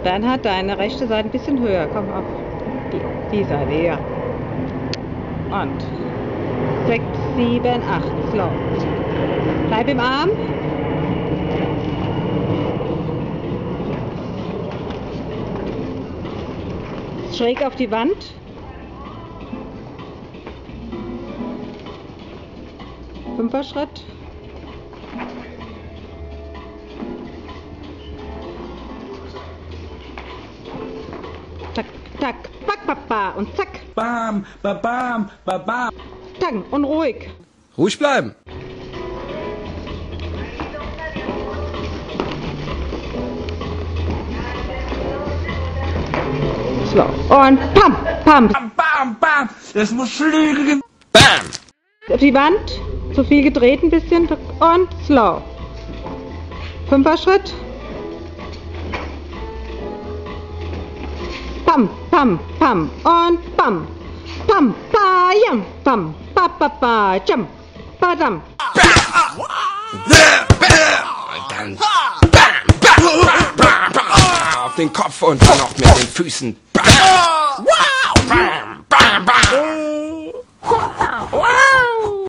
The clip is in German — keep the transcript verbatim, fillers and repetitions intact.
Bernhard, deine rechte Seite ein bisschen höher. Komm auf die, die Seite, ja. Und sechs, sieben, acht. Slow. Bleib im Arm. Schräg auf die Wand. Fünfer Schritt. Zack, zack, back, papa und zack. Bam, ba, bam, ba, bam. Zack und ruhig. Ruhig bleiben. Slow. Und pam, pam. Bam, bam, bam. Das muss Schläge geben. Bam! Auf die Wand. Zu viel gedreht ein bisschen. Und slow. Fünfer Schritt. Pam, pam, pam. Und pam. Pam, pa, jam. Pam, pa, pa, pa, jam. Badam. Dann bam, bam, bam, bam, bam, auf den Kopf und dann noch mit den Füßen. Bam! Wow! Bam, bam, bam.